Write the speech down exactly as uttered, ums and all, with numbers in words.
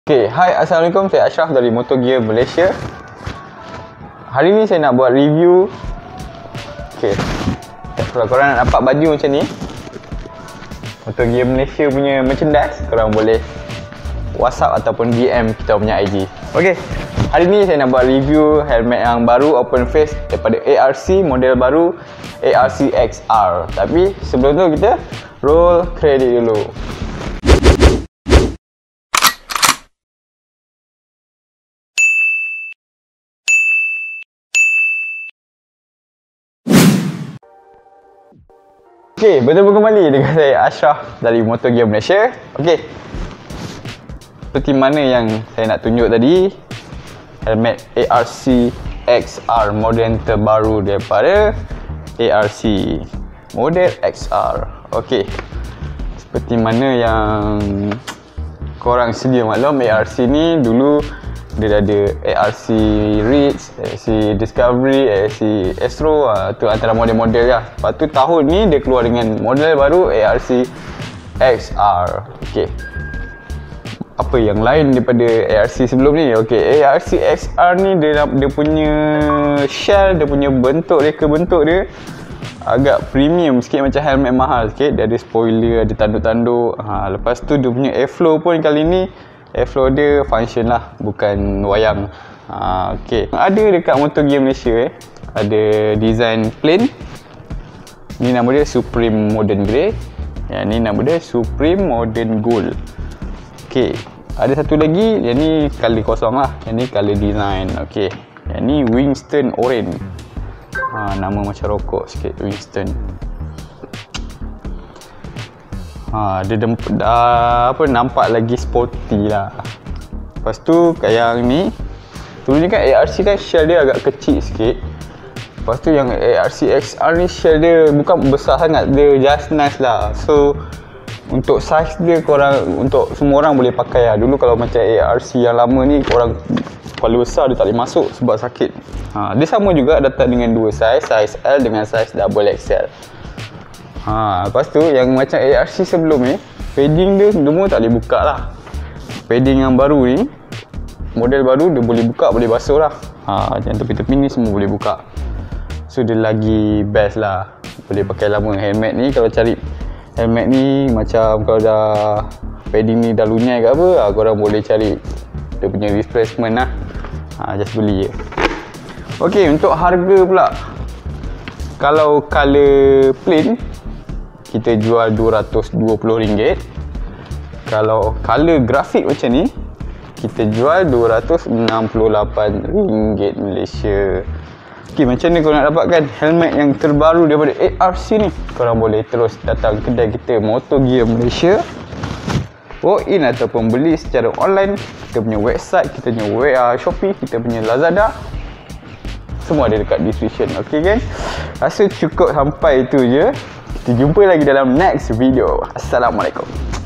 Okay, hai, Assalamualaikum, saya Ashraf dari Motogear Malaysia. Hari ni saya nak buat review. Okay, kalau korang nak dapat baju macam ni, Motogear Malaysia punya merchandise, korang boleh WhatsApp ataupun D M kita punya I G. Okay, hari ni saya nak buat review helmet yang baru open face daripada A R C, model baru A R C X R. Tapi sebelum tu kita roll credit dulu. Okay, bertemu kembali dengan saya Ashraf dari Motogear Malaysia. Okay, seperti mana yang saya nak tunjuk tadi, helmet A R C X R, model terbaru daripada A R C, model X R. Okay, seperti mana yang korang sedia maklum, A R C ni dulu dia dah ada A R C Ridge, A R C Discovery, A R C Astro, ha, tu antara model-model lah. Lepas tu tahun ni dia keluar dengan model baru A R C X R. Okay, apa yang lain daripada A R C sebelum ni? Okay, A R C X R ni dia, dia punya shell, dia punya bentuk, reka bentuk dia agak premium sikit, macam helmet mahal sikit. Dia ada spoiler, ada tanduk-tanduk, ha, lepas tu dia punya airflow pun kali ni airflow dia function lah, bukan wayang. ha, Okay, ada dekat Motogear Malaysia eh, ada design plain. Ni nama dia Supreme Modern Grey, yang ni nama dia Supreme Modern Gold. Okay, ada satu lagi, yang ni color kosong lah, yang ni color design. Okay, yang ni Winston Orange, ha, nama macam rokok sikit, Winston. Ha, dia dah, apa, nampak lagi sporty lah. Lepas tu yang ni, dulunya kan A R C kan shell dia agak kecil sikit. Lepas tu yang A R C X R ni shell dia bukan besar sangat, dia just nice lah. So untuk size dia korang, untuk semua orang boleh pakai lah. Dulu kalau macam A R C yang lama ni, korang kepala besar dia tak boleh masuk sebab sakit. Ha, dia sama juga datang dengan dua size, size L dengan size double X L. Ha, lepas tu yang macam A R C sebelum ni, padding dia semua tak boleh buka lah. Padding yang baru ni, model baru, dia boleh buka, boleh basuh lah. Ha, yang tepi-tepi ni semua boleh buka. So dia lagi best lah, boleh pakai lama. Helmet ni kalau cari helmet ni, macam kalau dah padding ni dah lunyai ke apa, ha, korang boleh cari dia punya replacement lah. Ha, just beli je. Ok, untuk harga pula, kalau color plain kita jual dua ratus dua puluh ringgit. Kalau color grafik macam ni, kita jual dua ratus enam puluh lapan ringgit Malaysia. Okay, macam ni korang nak dapatkan helmet yang terbaru daripada A R C ni, korang boleh terus datang kedai kita Motogear Malaysia, walk in ataupun beli secara online. Kita punya website, kita punya W A Shopee, kita punya Lazada, semua ada dekat description. Ok kan, rasa cukup sampai itu je. Kita jumpa lagi dalam next video. Assalamualaikum.